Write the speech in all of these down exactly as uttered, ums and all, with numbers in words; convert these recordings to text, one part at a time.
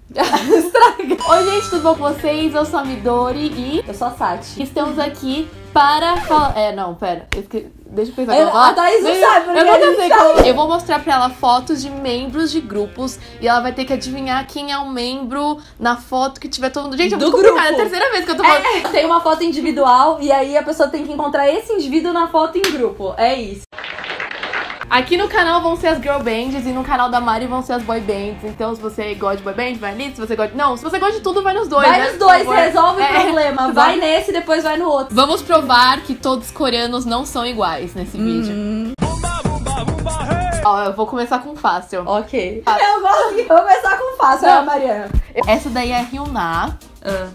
Estraga. Oi, gente, tudo bom com vocês? Eu sou a Midori e... Eu sou a Sati. Estamos aqui para falar... É, não, pera. Eu esque... Deixa eu pensar eu, como A Thaís não sabe, porque eu não sei como... Eu vou mostrar pra ela fotos de membros de grupos e ela vai ter que adivinhar quem é o membro na foto que tiver todo mundo... Gente, é muito complicado. É a terceira vez que eu tô falando. É, tem uma foto individual e aí a pessoa tem que encontrar esse indivíduo na foto em grupo. É isso. Aqui no canal vão ser as girl bands e no canal da Mari vão ser as boy bands. Então, se você gosta de boy band, vai ali. Se você gosta de... Não, se você gosta de tudo, vai nos dois, Vai né? nos dois, Por favor. resolve É. o problema. Vai nesse e depois vai no outro. Vamos provar que todos os coreanos não são iguais nesse vídeo. Hum. Ó, eu vou começar com fácil. Ok. Eu gosto que vou começar com fácil, Não. é, Mariana. Essa daí é Hyuna. Ah.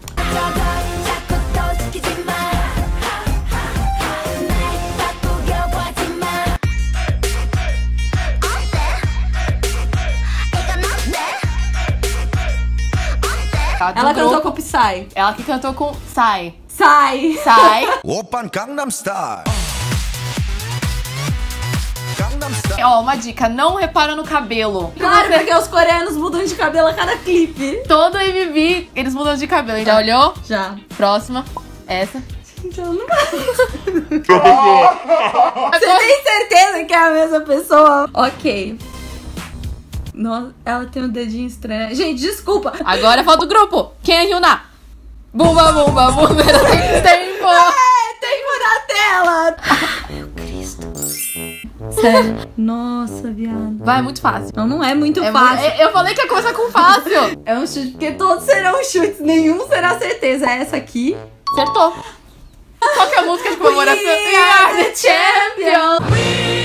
Ela cantou com o Psy. Ela que cantou com Sai. Sai. Sai. Open Gangnam Style. Gangnam Style. Ó, uma dica, não repara no cabelo. Claro, Você- porque os coreanos mudam de cabelo a cada clipe. Todo M V, eles mudam de cabelo. Já olhou? Já. Próxima. Essa. Gente, ela não vai. Você tem certeza que é a mesma pessoa? Ok. Nossa, ela tem um dedinho estranho. Gente, desculpa. Agora falta o grupo. Quem é Hyuna? Bumba, bumba, bumba. Tempo. É, tempo na tela. Meu Cristo. Sério. Nossa, viado. Vai, muito fácil. Não, não é muito É fácil. mu- Eu falei que ia começar com fácil. É um chute, porque todos serão chutes. Nenhum será certeza. É essa aqui. Acertou. Qual que é a música de comemoração? We are the champions.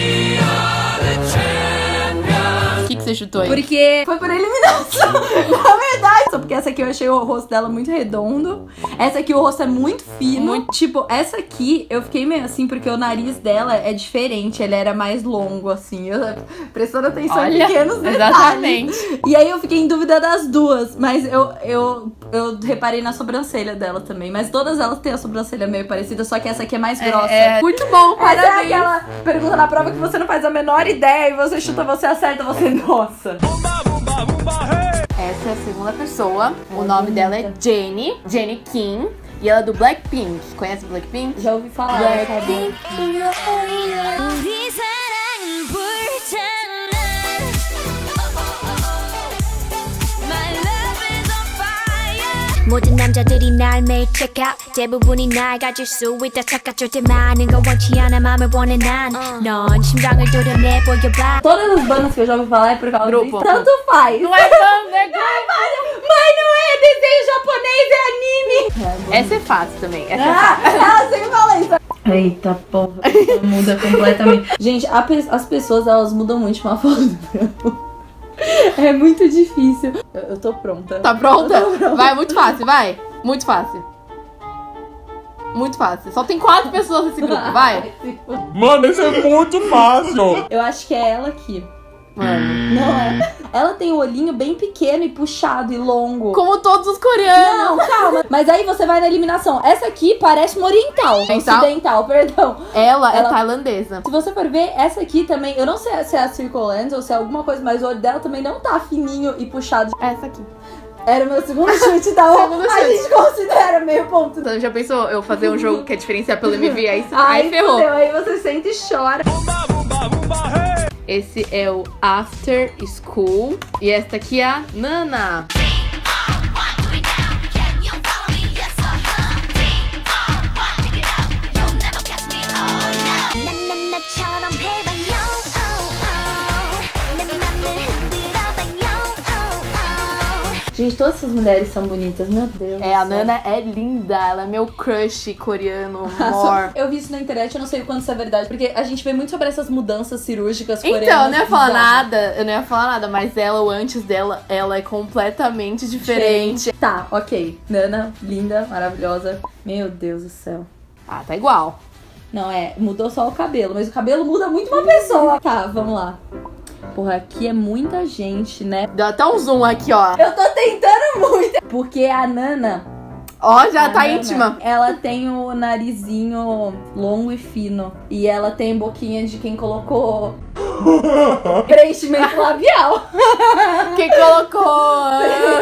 O que, que você chutou aí? Porque foi por eliminação. Na verdade. Só porque essa aqui eu achei o rosto dela muito redondo. Essa aqui o rosto é muito fino. Muito. Tipo, essa aqui eu fiquei meio assim porque o nariz dela é diferente. Ele era mais longo, assim. Eu, prestando atenção em Olha, pequenos detalhes. exatamente. E aí eu fiquei em dúvida das duas. Mas eu, eu, eu reparei na sobrancelha dela também. Mas todas elas têm a sobrancelha meio parecida. Só que essa aqui é mais grossa. É, muito bom, Mas é parabéns. aquela pergunta na prova que você não faz a menor ideia e você chuta, você acerta, você... Nossa. Essa é a segunda pessoa. O nome dela é Jennie. Jennie Kim. E ela é do Blackpink. Conhece o Blackpink? Já ouvi falar. Blackpink. 우리 사랑은 불타는 My love is on fire 모든 남자들이 날 매일 check out 대부분이 날 가질 수 있다 착각 절대 많은 거 원치 않아 맘을 원해 난넌 심장을 도려내 보여봐 Todas as bandas que eu já ouvi falar é por causa Grupo. disso. Tanto faz. Não é banda, é grupo. Mas não é desenho japonês, é anime. Essa é fácil também. Essa é Ah, fácil. ela sempre fala isso. Eita porra, muda completamente. Gente, a pe- as pessoas elas mudam muito de uma foto pra outra. É muito difícil. Eu, eu tô pronta. Tá pronta? Eu tô pronta. Vai, muito fácil, vai. Muito fácil. Muito fácil. Só tem quatro pessoas nesse grupo, vai. Mano, isso é muito fácil. Eu acho que é ela aqui. Mano. Não é? Ela tem o olhinho bem pequeno e puxado e longo. Como todos os coreanos. Não, calma. Mas aí você vai na eliminação. Essa aqui parece uma oriental. Oriental? Ocidental, perdão. Ela, Ela- é tailandesa. Se você for ver, essa aqui também, eu não sei se é a Circle Lens ou se é alguma coisa, mas o olho dela também não tá fininho e puxado. Essa aqui. Era o meu segundo chute, tá? Segundo A chute. gente considera meio ponto. Então, já pensou eu fazer um jogo que é diferenciar pelo M V? Aí, Ai, aí ferrou. fudeu, aí você sente e chora. Esse é o After School. E essa aqui é a Nana. 난 나처럼 해봐요 oh, oh. 내 맘을 흔들어봐요 oh, oh. Gente, todas essas mulheres são bonitas, meu Deus. É, a do céu. Nana é linda. Ela é meu crush coreano, amor. Nossa, eu vi isso na internet, eu não sei o quanto isso é verdade, porque a gente vê muito sobre essas mudanças cirúrgicas coreanas. Então, eu não ia falar bizarras. nada, eu não ia falar nada, mas ela, o antes dela, ela é completamente diferente. Tá, ok. Nana, linda, maravilhosa. Meu Deus do céu. Ah, tá igual. Não, é, mudou só o cabelo, mas o cabelo muda muito uma pessoa. Tá, vamos lá. Porra, aqui é muita gente, né? Deu até um zoom aqui, ó. Eu tô tentando muito. Porque a Nana... Ó, já a tá Nana, íntima. Ela tem o narizinho longo e fino. E ela tem boquinha de quem colocou... preenchimento labial. Quem colocou?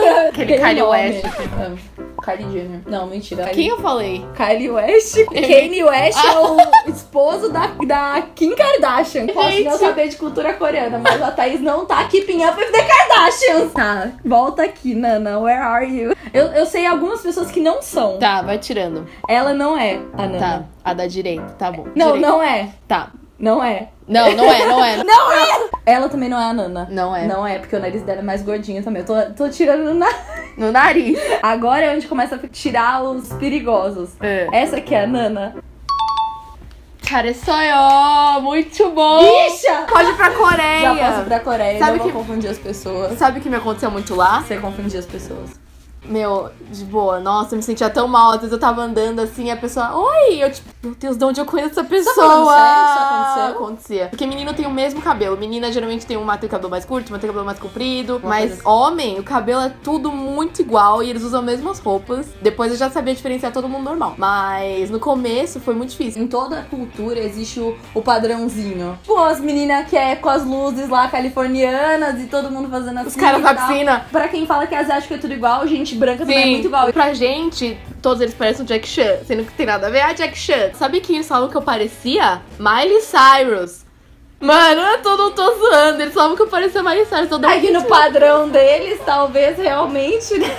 falei Kylie West. Ah, Kylie Jenner. Não, mentira. Quem eu falei? Kylie West. Kanye West é o esposo da, da Kim Kardashian. Posso Gente. não saber de cultura coreana, mas a Thaís não tá keeping up with the Kardashians. Tá, volta aqui, Nana. Where are you? Eu, eu sei algumas pessoas que não são. Tá, vai tirando. Ela não é a Nana. Tá, a da direita, tá bom. Não, Direita. não é. Tá. Não é. Não, não é, não é. Não é! Ela também não é a Nana. Não é. Não é, porque o nariz dela é mais gordinho também. Eu tô, tô tirando no nariz. No nariz. Agora é onde começa a tirar os perigosos. É. Essa aqui é a Nana. Cara, sou eu. Muito bom. Bicha! Pode ir pra Coreia. Já posso ir pra Coreia, Sabe não vou que- confundir as pessoas. Sabe o que me aconteceu muito lá? Você confundir as pessoas. Meu, de boa, nossa, eu me sentia tão mal. Às vezes eu tava andando assim e a pessoa, oi! Eu tipo, meu Deus, de onde eu conheço essa pessoa? falando sério? Isso aconteceu? Acontecia. Porque menino tem o mesmo cabelo. Menina geralmente tem uma tem cabelo mais curto, uma tem cabelo mais comprido. Uma mas coisa assim. homem, o cabelo é tudo muito igual e eles usam as mesmas roupas. Depois eu já sabia diferenciar todo mundo normal. Mas no começo foi muito difícil. Em toda cultura existe o, o padrãozinho. Tipo, as meninas que é com as luzes lá californianas e todo mundo fazendo assim. Os caras e na tal. piscina. Pra quem fala que asiático é tudo igual, gente branca também é muito igual. Pra gente, todos eles parecem o Jack Chan, sendo que tem nada a ver a Jack Chan. Sabe que eles falam que eu parecia? Miley Cyrus. Mano, eu tô, não tô zoando, eles falam que eu parecia Miley Cyrus. Todo Aqui no padrão deles, talvez realmente, né?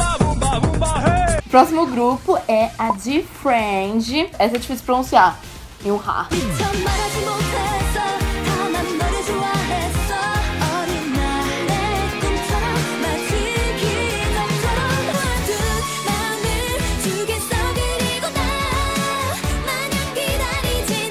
O próximo grupo é a D-Friend. Essa é difícil de pronunciar. E um Ha. 처음 말하지 못했어 다 난 너를 좋아했어 어린 날의 꿈처럼 마치 기적처럼 모든 마음을 두 개 써 그리고 나 마냥 기다리진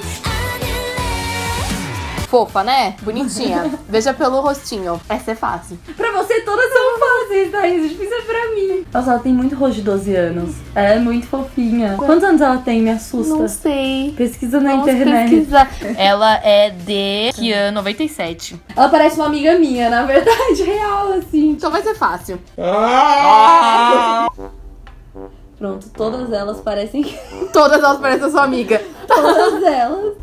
않을래. Fofa, né? Bonitinha. Veja pelo rostinho. Essa é fácil. Pra você todas são fáceis, Thaís. Difícil é pra mim. Nossa, ela tem muito rosto de doze anos. Ela é muito fofinha. Quantos anos ela tem? Me assusta. Não sei. Pesquisa na Vamos internet. pesquisar. Ela é de que ano? noventa e sete. Ela parece uma amiga minha, na verdade, real, assim. Então vai ser fácil. Pronto, todas elas parecem. Todas elas parecem a sua amiga. Todas elas.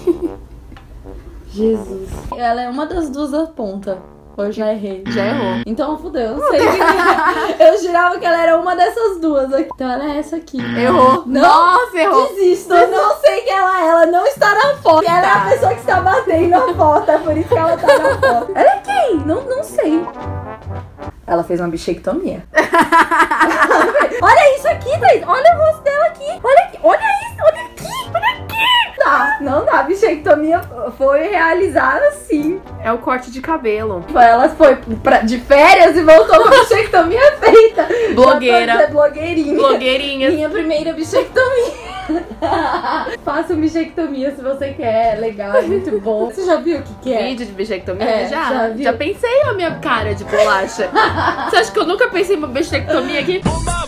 Jesus. Ela é uma das duas da ponta. Ou eu já errei? Já errou. Então fudeu, eu não sei quem é. Eu jurava que ela era uma dessas duas aqui. Então ela é essa aqui. Errou. Não, Nossa, errou. Desisto, eu não sei quem ela é. Ela não está na foto. Ela é a pessoa que está batendo a foto. É por isso que ela tá na foto. Ela é quem? Não, não sei. Ela fez uma bichectomia. Olha isso aqui, Thaís. Olha o rosto dela aqui. Olha aqui. Olha isso. Olha aqui. Olha aqui. Tá, não dá. A bichectomia foi realizada sim. É o corte de cabelo. Ela foi pra, de férias e voltou com a bichectomia feita. Blogueira. Já tô dizendo, blogueirinha. Blogueirinha. Minha primeira bichectomia. Faça uma bichectomia se você quer. É legal, é muito bom. Você já viu o que, que é? Vídeo de bichectomia? É, já. já Já, viu? pensei na minha cara de bolacha. Você acha que eu nunca pensei em uma bichectomia aqui?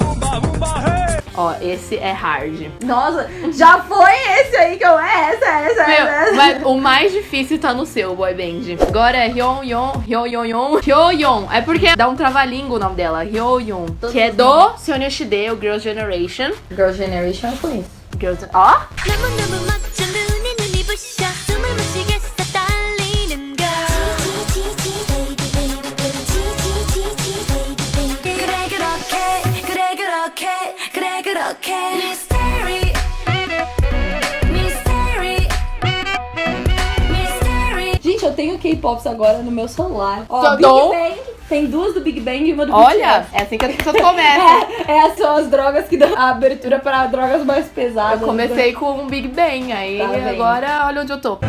Ó, esse é hard. Nossa, já foi esse aí que eu... É essa, é essa, é Meu, essa. mas o mais difícil tá no seu, boy band. Agora é Hyo Yon, Hyo Yon Yon, Hyo Yon. É porque dá um trava-língua o nome dela, Hyo Yon. Que é do Seonyeoshide, o Girls' Generation. Girl Generation eu conheço. Girls... Ó! 너무너무 멋져 눈에 눈이 부셔 숨을 못 쉬겠어 떨리는 걸 그래 그렇게 그래 그렇게 그래 그렇게 Mystery Mystery Mystery Gente, eu tenho K-Pops agora no meu celular. Ó, Tá Big bom. Bang. Tem duas do Big Bang e uma do Olha, B T S. é assim que as pessoas começam. É, essas são as drogas que dão a abertura para drogas mais pesadas. Eu comecei com um Big Bang, aí Tá bem. agora olha onde eu tô.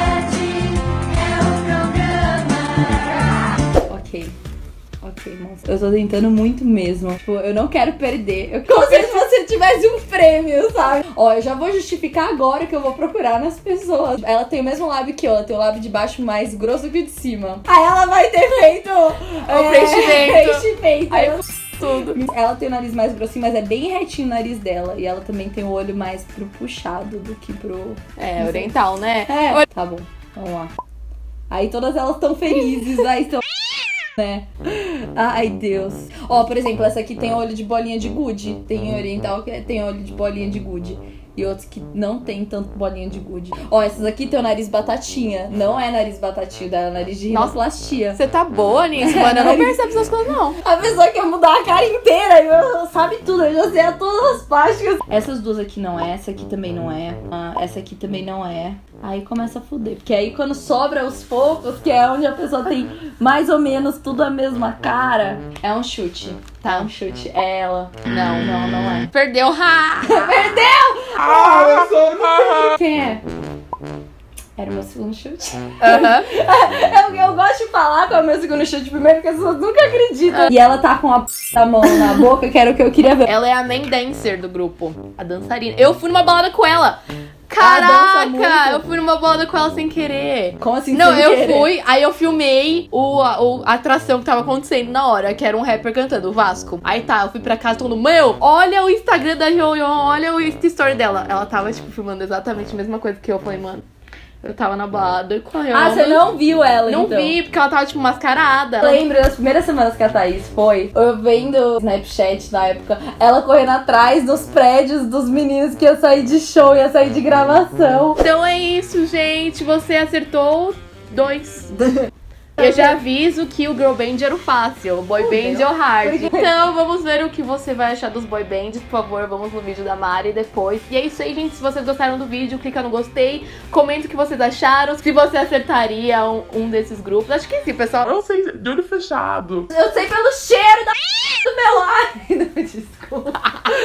Ok. Ok, moça. Eu tô tentando muito mesmo. Tipo, eu não quero perder. Eu, como se você tivesse um prêmio, sabe? Ó, eu já vou justificar agora que eu vou procurar nas pessoas. Ela tem o mesmo lábio que eu. Ela tem o lábio de baixo mais grosso que o de cima. Aí ela vai ter feito... O preenchimento. preenchimento. Aí Eu- tudo. Ela tem o nariz mais grossinho, mas é bem retinho o nariz dela. E ela também tem o olho mais pro puxado do que pro... É, oriental, né? É, tá bom. Vamos lá. Aí todas elas estão felizes. Aí estão... né? Ai, Deus. Ó, por exemplo, essa aqui tem olho de bolinha de gude. Tem oriental que tem olho de bolinha de gude. e outros que não tem tanto bolinha de gude. Ó, essas aqui tem o nariz batatinha. Não é nariz batatinha, dá nariz de rinoplastia. Você tá boa nisso, mano. Eu não percebo essas coisas, não. A pessoa quer mudar a cara inteira, eu, sabe tudo, eu já sei a todas as plásticas. Essas duas aqui não é, essa aqui também não é, ah, essa aqui também não é. Aí começa a fuder, porque aí quando sobra os poucos, que é onde a pessoa tem mais ou menos tudo a mesma cara, é um chute, tá? Um chute. É ela. Não, não, não é. Perdeu. Ha! Perdeu! Ah, eu sou... Quem é? Era o meu segundo chute. Aham. eu, eu gosto de falar com o meu segundo chute primeiro, porque as pessoas nunca acreditam. E ela tá com a p da mão na boca, que era o que eu queria ver. Ela é a main dancer do grupo. A dançarina. Eu fui numa balada com ela. Ela dança muito. Caraca, eu fui numa balada com ela sem querer. Como assim? Não, sem eu querer? fui, aí eu filmei o, a, o- a atração que tava acontecendo na hora, que era um rapper cantando, o Vasco. Aí tá, eu fui pra casa todo mundo, meu, olha o Instagram da Joyon, olha o Insta Story dela. Ela tava, tipo, filmando exatamente a mesma coisa que eu. Falei, mano, eu tava na balada com a Joyon. Ah, você não viu ela, Não então? vi, porque ela tava, tipo, mascarada. Eu lembro das primeiras semanas que a Thaís foi, eu vendo o Snapchat na época, ela correndo atrás dos prédios dos meninos que ia sair de show, ia sair de gravação. Então é isso, gente. Você acertou dois. Eu já aviso que o girl band era o fácil, o boy band é o hard. Então vamos ver o que você vai achar dos boy bands. Por favor, vamos no vídeo da Mari depois. E é isso aí, gente. Se vocês gostaram do vídeo, clica no gostei, comenta o que vocês acharam, se você acertaria um, um desses grupos. Acho que sim, pessoal. Eu sei, de olho fechado. Eu sei pelo cheiro da do meu ar. Desculpa.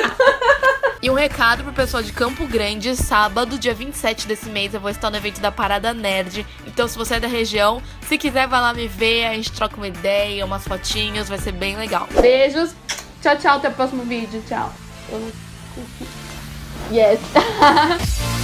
E um recado pro pessoal de Campo Grande, sábado, dia vinte e sete desse mês, eu vou estar no evento da Parada Nerd. Então, se você é da região, se quiser, vai lá me ver, a gente troca uma ideia, umas fotinhas, vai ser bem legal. Beijos, tchau, tchau, até o próximo vídeo, tchau. Eu não... Yes.